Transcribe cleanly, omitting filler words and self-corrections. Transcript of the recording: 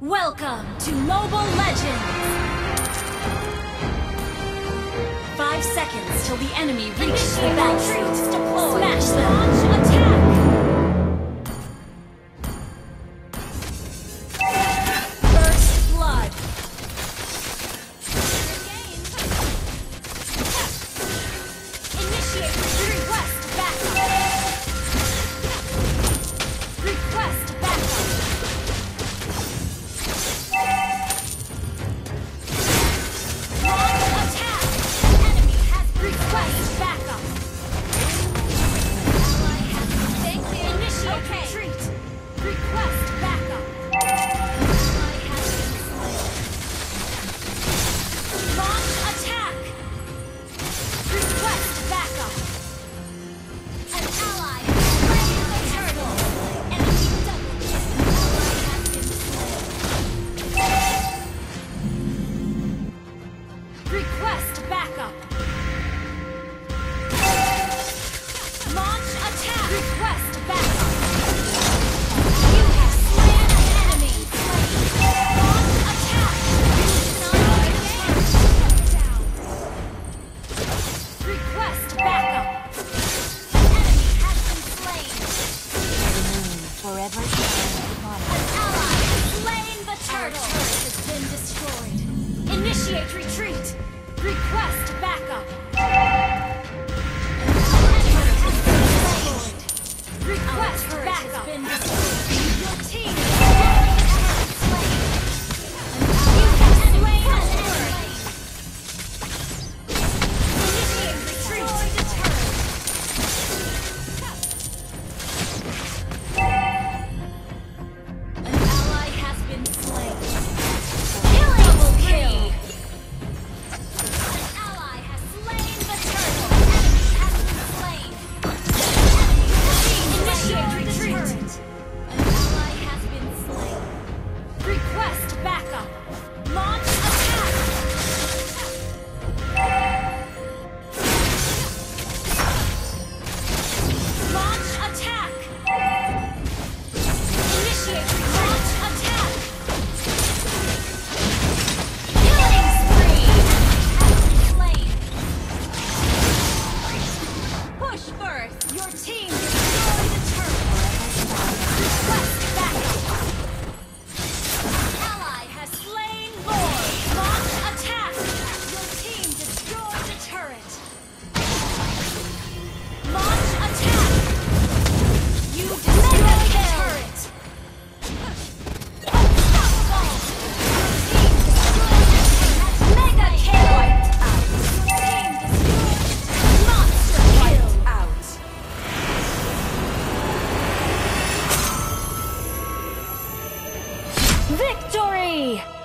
Welcome to Mobile Legends! 5 seconds till the enemy reaches the battlefield. Smash them! Launch attack! First blood! Initiate request backup! Request backup! Initiate retreat! Request backup! Request backup! Your team has slain! You have slain an enemy! Initiate retreat! An ally has been slain! Double kill! Your team destroyed a turret. Request backup. An ally has slain Lord. Launch attack. Your team destroyed a turret. Launch attack. You destroyed a turret. Unstoppable. Your team destroyed a turret. Mega kill. Wiped out. Your team destroyed monster kill. Victory!